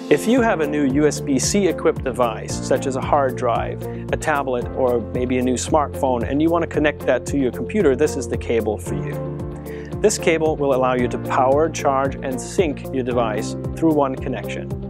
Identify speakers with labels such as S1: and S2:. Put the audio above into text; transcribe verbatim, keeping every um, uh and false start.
S1: If you have a new U S B C equipped device, such as a hard drive, a tablet, or maybe a new smartphone, and you want to connect that to your computer, this is the cable for you. This cable will allow you to power, charge, and sync your device through one connection.